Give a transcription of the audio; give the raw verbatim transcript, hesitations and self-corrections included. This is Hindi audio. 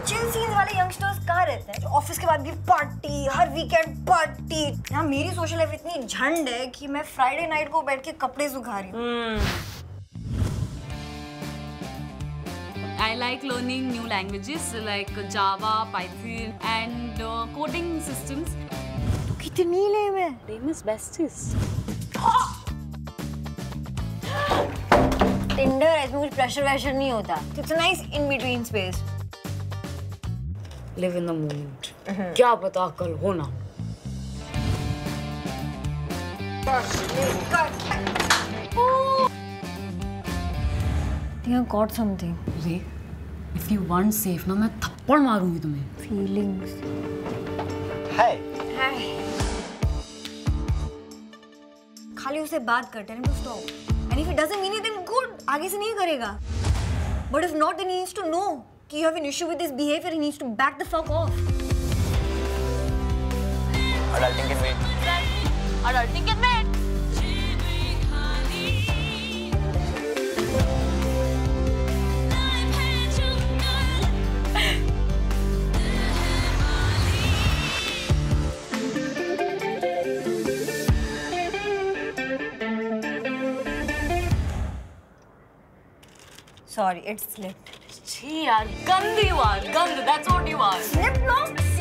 चिल सीन्स वाले यंगस्टर्स कहाँ रहते हैं? ऑफिस के बाद भी पार्टी, हर वीकेंड पार्टी। यहाँ मेरी सोशल लाइफ इतनी झंड है कि मैं फ्राइडे नाइट को बैठ के कपड़े सुखा रही हूँ। I like learning new languages like Java, Python, and uh, coding systems. तू कितनी लेम है? Famous besties. Tinder है, इसमें कुछ प्रेशर वैशर नहीं होता। It's a nice in between space. Live in the moment. क्या पता कल हो ना। You got something. रे, if you want safe ना मैं थप्पड़ मारूंगी तुम्हें। Feelings. Hi. Hi. खाली उससे बात कर, tell him to stop. And if it doesn't mean it, then good. आगे से नहीं करेगा. But if not, then he needs to know कि you have an issue with his behavior. He needs to back the fuck off. Adulting can wait. Adulting can wait. Sorry, it slipped. छी यार, गंद you are, गंद. That's what you are. Slipped, no?